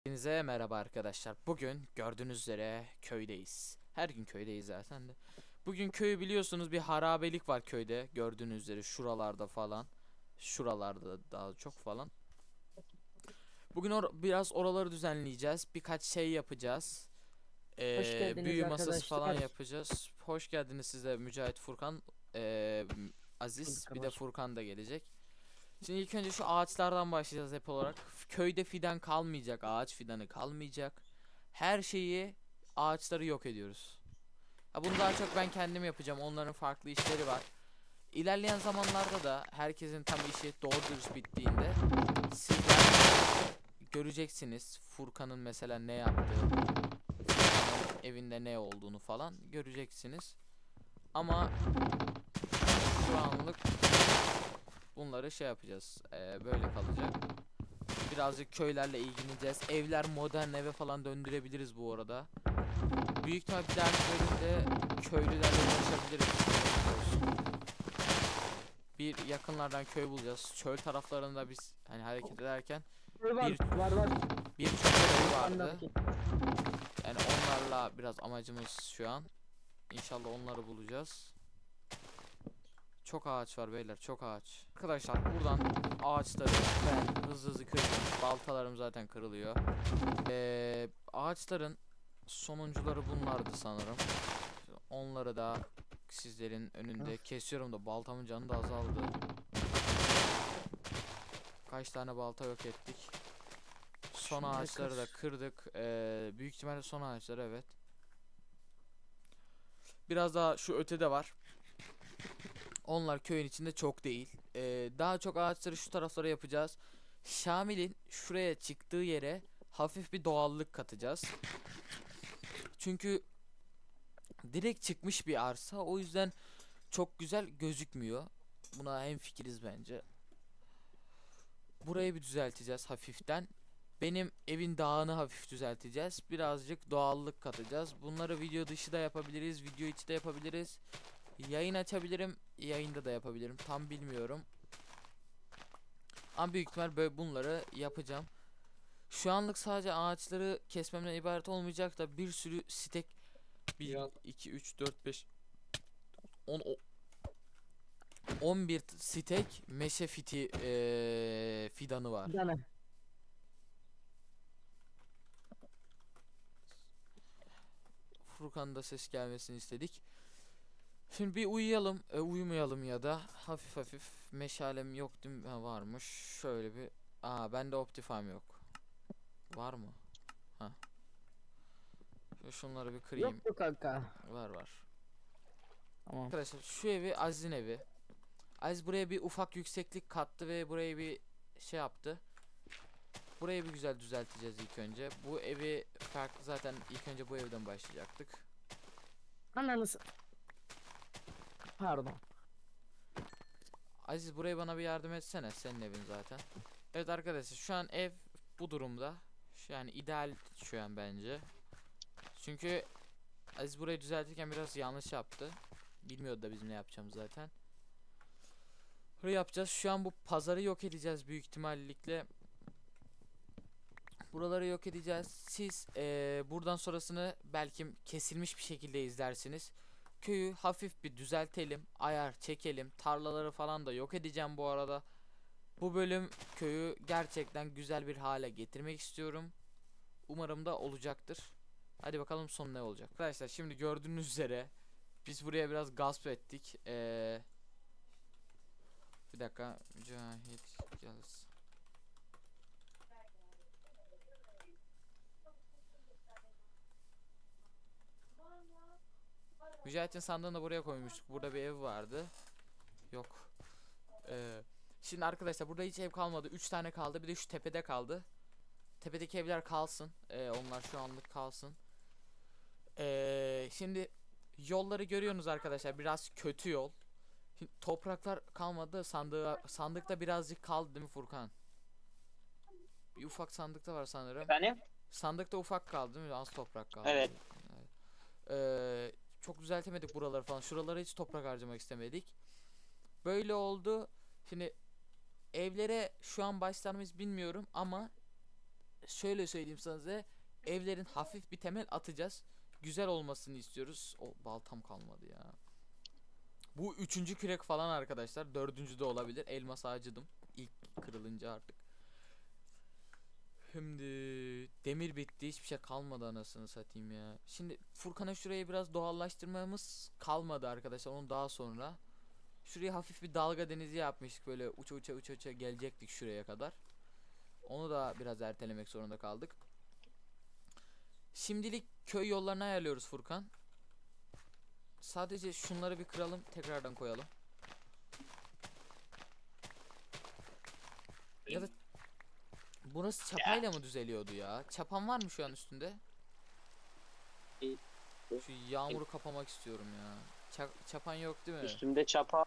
Hepinize merhaba arkadaşlar. Bugün gördüğünüz üzere köydeyiz. Her gün köydeyiz zaten de. Bugün köyü biliyorsunuz, bir harabelik var köyde. Gördüğünüz üzere şuralarda falan. Şuralarda daha çok falan. Bugün biraz oraları düzenleyeceğiz. Birkaç şey yapacağız. Hoş geldiniz Büyü masası falan arkadaşlar. yapacağız. Hoş geldiniz size Mücahit, Furkan, ee, Aziz, bir de Furkan. Furkan da gelecek. Şimdi ilk önce şu ağaçlardan başlayacağız hep olarak. Köyde fidan kalmayacak, ağaç fidanı kalmayacak. Her şeyi, ağaçları yok ediyoruz. Ha, bunu daha çok ben kendim yapacağım. Onların farklı işleri var. İlerleyen zamanlarda da herkesin tam işi doğru dürüst bittiğinde sizler göreceksiniz. Furkan'ın mesela ne yaptığı, Furkan'ın evinde ne olduğunu falan göreceksiniz. Ama şu anlık bunları şey yapacağız. Böyle kalacak. Birazcık köylerle ilgileneceğiz. Evler modern eve falan döndürebiliriz bu arada. Büyük ihtimal bir dahaki bölümde köylülerle ulaşabiliriz. Bir yakınlardan köy bulacağız. Çöl taraflarında biz hani hareket ederken Var bir var var. bir çöl evi Ben de vardı. bakayım. Yani onlarla biraz amacımız şu an. İnşallah onları bulacağız. Çok ağaç var beyler, çok ağaç. Arkadaşlar buradan ağaçları ben hızlı kırdım. Baltalarım zaten kırılıyor. Ağaçların sonuncuları bunlardı sanırım. Onları da sizlerin önünde kesiyorum da baltamın canı da azaldı. Kaç tane balta yok ettik. Son Şunları ağaçları da kır. kırdık. Büyük ihtimalle son ağaçlar, evet. Biraz daha şu ötede var. Onlar köyün içinde çok değil. Daha çok ağaçları şu taraflara yapacağız. Şamil'in şuraya çıktığı yere hafif bir doğallık katacağız. Çünkü direkt çıkmış bir arsa, o yüzden çok güzel gözükmüyor. Buna hemfikiriz bence. Burayı bir düzelteceğiz hafiften. Benim evin dağını hafif düzelteceğiz. Birazcık doğallık katacağız. Bunları video dışı da yapabiliriz, video içi de yapabiliriz. Yayın açabilirim, yayında da yapabilirim. Tam bilmiyorum. Ama büyük ihtimal böyle bunları yapacağım. Şu anlık sadece ağaçları kesmemden ibaret olmayacak da bir sürü stek, 1 2 3 4 5 10 11 stek meşe fidanı var. Bir tane. Furkan'da ses gelmesini istedik. Şimdi bir uyuyalım, uyumayalım ya da hafif hafif. Meşalem yok değil mi? Ha, varmış. Şöyle bir, bende Optifine yok. Var mı? Ha. Şunları bir Yok kırayım. mu kanka? Var var. Tamam. Arkadaşlar şu evi Aziz'in evi. Aziz buraya bir ufak yükseklik kattı ve burayı bir şey yaptı. Burayı bir güzel düzelteceğiz ilk önce. Bu evi farklı, zaten ilk önce bu evden başlayacaktık. Ananız. Pardon. Aziz burayı bana bir yardım etsene. Senin evin zaten. Evet arkadaşlar, şu an ev bu durumda. Yani ideal şu an bence. Çünkü Aziz burayı düzeltirken biraz yanlış yaptı. Bilmiyordu da bizim ne yapacağımız zaten. Burayı yapacağız. Şu an bu pazarı yok edeceğiz büyük ihtimalle. Buraları yok edeceğiz. Siz buradan sonrasını belki kesilmiş bir şekilde izlersiniz. Köyü hafif bir düzeltelim. Ayar çekelim. Tarlaları falan da yok edeceğim bu arada. Bu bölüm köyü gerçekten güzel bir hale getirmek istiyorum. Umarım da olacaktır. Hadi bakalım son ne olacak. Arkadaşlar şimdi gördüğünüz üzere biz buraya biraz gasp ettik. Bir dakika. Mücahit gelsin. Mücahit'in sandığını da buraya koymuştuk. Burada bir ev vardı. Yok. Şimdi arkadaşlar burada hiç ev kalmadı. 3 tane kaldı. Bir de şu tepede kaldı. Tepedeki evler kalsın. Onlar şu anlık kalsın. Şimdi yolları görüyorsunuz arkadaşlar. Biraz kötü yol. Şimdi topraklar kalmadı. Sandıkta birazcık kaldı değil mi Furkan? Bir ufak sandıkta var sanırım. Efendim? Sandıkta ufak kaldı değil mi? Az toprak kaldı. Evet. Evet. Çok düzeltemedik buraları falan. Şuralara hiç toprak harcamak istemedik. Böyle oldu. Şimdi evlere şu an başlar mıyız bilmiyorum ama şöyle söyleyeyim sana size, evlerin hafif bir temel atacağız. Güzel olmasını istiyoruz. O baltam kalmadı ya. Bu üçüncü kürek falan arkadaşlar. Dördüncü de olabilir. Elmas ağacıdım. İlk kırılınca artık. Şimdi demir bitti. Hiçbir şey kalmadı anasını satayım ya. Şimdi Furkan'a şurayı biraz doğallaştırmamız kalmadı arkadaşlar. Onu daha sonra. Şuraya hafif bir dalga denizi yapmıştık. Böyle uça uça uça uça gelecektik şuraya kadar. Onu da biraz ertelemek zorunda kaldık. Şimdilik köy yollarını ayarlıyoruz Furkan. Sadece şunları bir kıralım, tekrardan koyalım. Ya da burası çapayla mı düzeliyordu ya? Çapan var mı şu an üstünde? Şu yağmuru kapamak istiyorum ya. Çapan yok değil mi? Üstümde çapa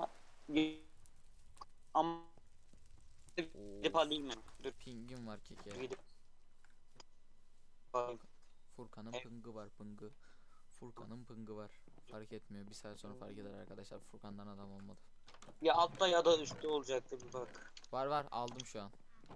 ama gidip Of, alayım mı? Dur pingim var keke. gidip alayım. Furkan'ın pıngı var, pıngı. Furkan'ın pıngı var. Fark etmiyor. Bir saat sonra fark eder arkadaşlar. Furkan'dan adam olmadı. Ya altta ya da üstte olacaktı bir bak. Var aldım şu an.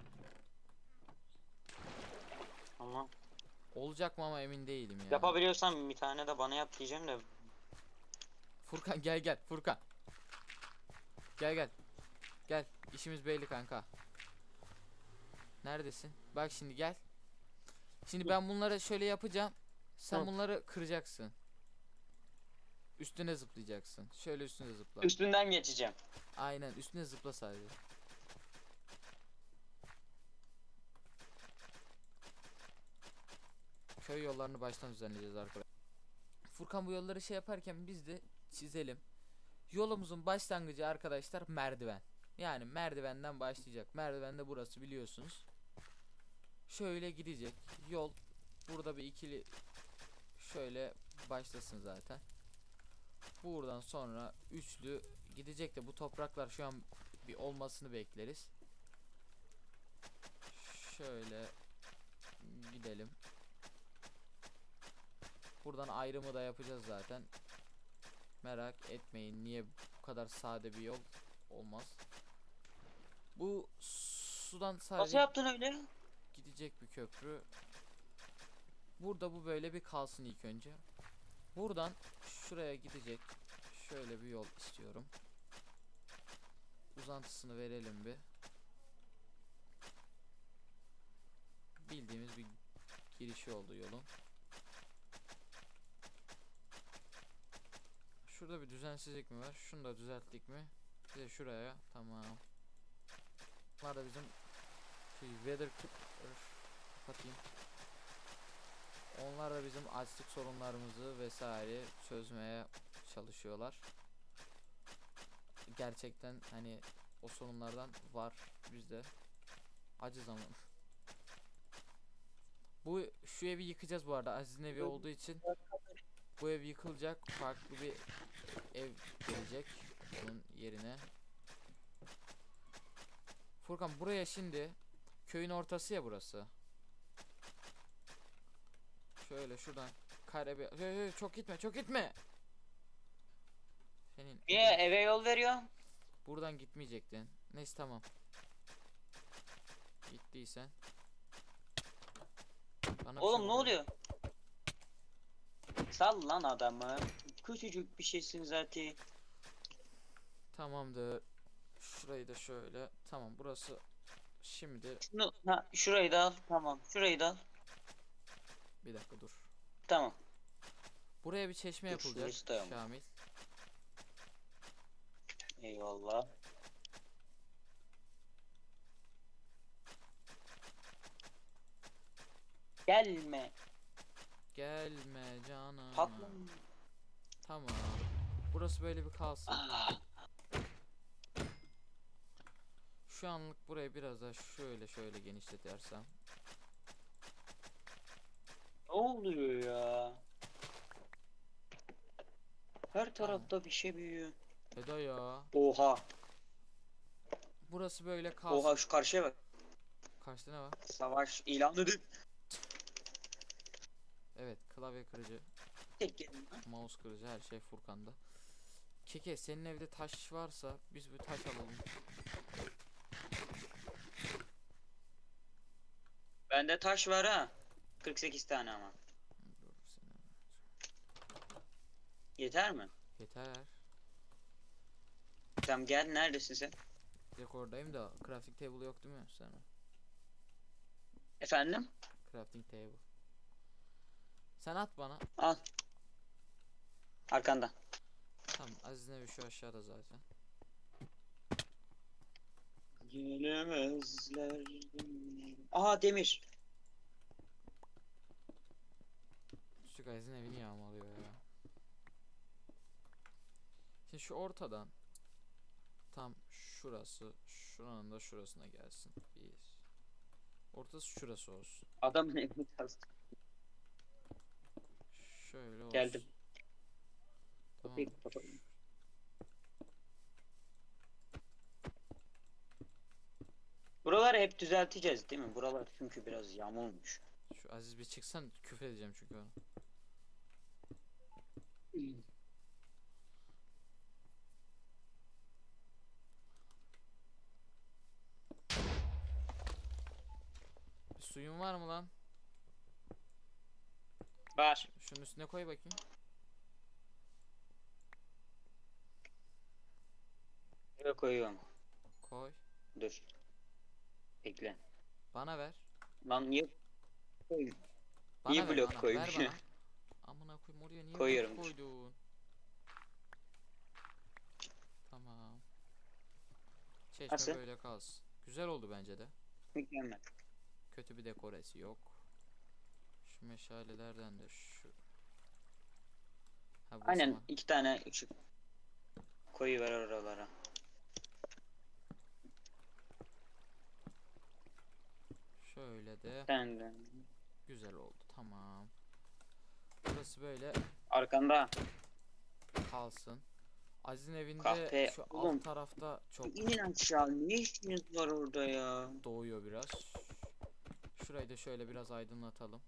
Ama Olacak mı ama emin değilim ya. yapabiliyorsan bir tane de bana yap diyeceğim de. Furkan gel Furkan. Gel. Gel. İşimiz belli kanka. Neredesin? Bak şimdi gel. Şimdi ben bunları şöyle yapacağım. Sen Hı. bunları kıracaksın. Üstüne zıplayacaksın. Şöyle üstüne zıpla. Üstünden geçeceğim. Aynen üstüne zıpla sadece. Köy yollarını baştan düzenleyeceğiz arkadaşlar. Furkan bu yolları şey yaparken biz de çizelim. Yolumuzun başlangıcı arkadaşlar merdiven. Yani merdivenden başlayacak. Merdiven de burası biliyorsunuz. Şöyle gidecek. Yol burada bir ikili şöyle başlasın zaten. Buradan sonra üçlü gidecek de bu topraklar şu an bir olmasını bekleriz. Şöyle gidelim. Buradan ayrımı da yapacağız zaten. Merak etmeyin, niye bu kadar sade bir yol olmaz. Bu sudan Nasıl sadece yaptın öyle? gidecek bir köprü. Burada bu böyle bir kalsın ilk önce. Buradan şuraya gidecek şöyle bir yol istiyorum. Uzantısını verelim bir. Bildiğimiz bir girişi oldu yolun. Şurada bir düzensizlik mi var? Şunu da düzelttik mi? Bir de şuraya. Tamam. Bunlar da bizim weather kapatayım. Onlar da bizim açlık sorunlarımızı vesaire çözmeye çalışıyorlar. Gerçekten hani o sorunlardan var bizde. Acı zaman. Şu evi yıkacağız bu arada. Aziz'in evi olduğu için bu ev yıkılacak. Farklı bir ev gelecek onun yerine. Furkan buraya şimdi köyün ortası ya burası. Şöyle şuradan kare bir çok gitme. Senin Niye eve yol veriyor? buradan gitmeyecektin. Neyse tamam. Gittiysen. Bana bir Oğlum şey ne oluyor. oluyor? Sal lan adamı. Küçücük bir şeysin zaten. Tamamdır. Şurayı da şöyle. Tamam burası şimdi Şunu şurayı da al. Tamam. Şurayı da al. bir dakika dur. Tamam. Buraya bir çeşme Dur, yapılacak şurası da ama. Şamil. Eyvallah. Gelme. Gelme canım. Tatlım. Tamam. Burası böyle bir kalsın. Ah, Şu anlık burayı biraz daha şöyle genişletersem. ne oluyor ya? Her tarafta bir şey büyüyor. Eda ya. Oha. Burası böyle kalsın. Oha şu karşıya bak. Karşıda ne var? Savaş ilanı edin. Evet, klavye kırıcı, Tek gelin lan. mouse kırıcı, her şey Furkan'da. Keke senin evde taş varsa biz bir taş alalım. Bende taş var ha. 48 tane ama. Dur seni. Yeter mi? Yeter. Tamam gel, neredesin sen? Direkt oradayım da crafting table yok değil mi sana? Efendim? Crafting table. Sen at bana. Al. Arkanda. Tamam, Aziz'in evi şu aşağıda zaten. Gelemezler. Aha, demir. Küçük Aziz'in evini yağmalıyor ya. Şimdi şu ortadan tam şurası, şuranın da şurasına gelsin. Bir. Ortası şurası olsun. Adamın evini kazdı. Şöyle olsun. Geldim. Tamam. Kapıyı kapatalım. Buraları hep düzelteceğiz değil mi? Buralar çünkü biraz yamulmuş. Şu Aziz bir çıksan küfür edeceğim çünkü ona. Bir suyun var mı lan? Var. Şunun üstüne koy bakayım. Buraya koyuyorum. Koy. Dur. Bekle. Bana ver. Lan niye koyuyorsun? Bana Niye ver, blok bana. koymuş? Ver bana. Amına koyayım, oraya niye Koyuyorum. blok koydun? Tamam. Çeşme Nasıl? böyle kalsın. Güzel oldu bence de. Mükemmel. Kötü bir dekoresi yok. Şu meşalelerden de şu. Ha, bu Aynen, zaman. 2 tane ışık koyuver oralara. Şöyle de Sen de. güzel oldu. Tamam. Burası böyle Arkanda. kalsın. Aziz'in evinde Kahpe. şu Oğlum. alt tarafta çok İnin aşağı. Ne işiniz var orada ya? doğuyor biraz. Şurayı da şöyle biraz aydınlatalım.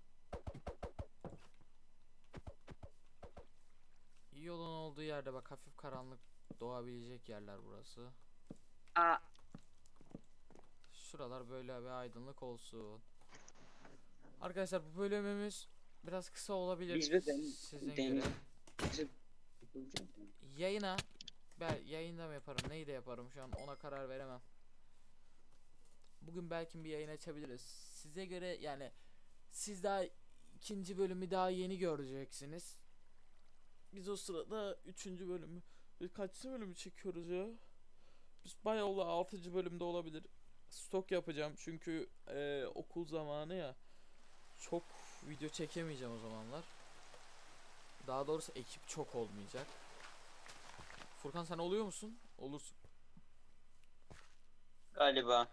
İyi yolun olduğu yerde bak, hafif karanlık doğabilecek yerler burası. Aa, Şuralar böyle bir aydınlık olsun. Arkadaşlar bu bölümümüz biraz kısa olabilir Biz de sizin den- göre. bizi- Yayına ben yayında mı yaparım, neyi de yaparım, şu an ona karar veremem. Bugün belki bir yayın açabiliriz. Size göre yani, siz daha ikinci bölümü daha yeni göreceksiniz. Biz o sırada üçüncü bölümü, kaçıncı bölümü çekiyoruz ya? Biz bayağı 6. bölümde olabilir. Stok yapacağım çünkü okul zamanı ya. Çok video çekemeyeceğim o zamanlar. Daha doğrusu ekip çok olmayacak. Furkan, sen oluyor musun? Olursun. Galiba.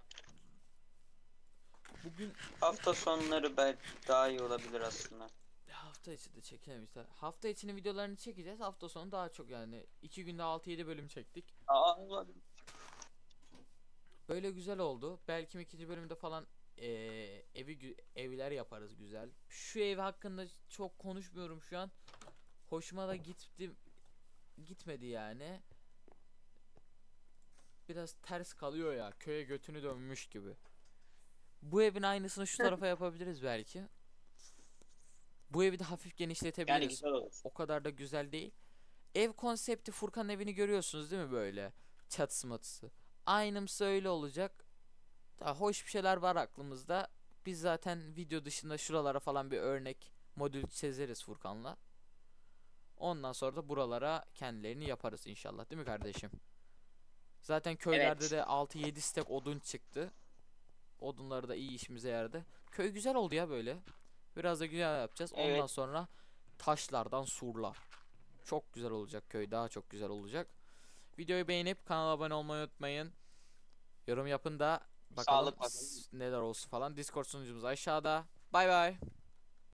Bugün Hafta sonları belki daha iyi olabilir aslında. hafta içi de çekelim işte. Hafta içinin videolarını çekeceğiz. Hafta sonu daha çok, yani 2 günde 6-7 bölüm çektik. Aa, olabilir. Böyle güzel oldu. Belki ikinci bölümde falan evler yaparız güzel. Şu ev hakkında çok konuşmuyorum şu an. Hoşuma da gitmedi yani. Biraz ters kalıyor ya. Köye götünü dönmüş gibi. Bu evin aynısını şu tarafa yapabiliriz belki. Bu evi de hafif Yani genişletebiliriz. güzel olur. O kadar da güzel değil. Ev konsepti, Furkan'ın evini görüyorsunuz değil mi böyle? Çatısı matısı. Aynımsı öyle olacak. Daha hoş bir şeyler var aklımızda. Biz zaten video dışında şuralara falan bir örnek modül çizeriz Furkan'la. Ondan sonra da buralara kendilerini yaparız inşallah, değil mi kardeşim? Zaten köylerde Evet. de 6-7 stek odun çıktı. Odunları da iyi işimize yaradı. Köy güzel oldu ya böyle. Biraz da güzel yapacağız. Ondan Evet. sonra taşlardan surlar. Çok güzel olacak köy. Daha çok güzel olacak. Videoyu beğenip kanala abone olmayı unutmayın. Yorum yapın da bakalım Sağlık bakalım. neler olsun falan. Discord sunucumuz aşağıda. Bay bay.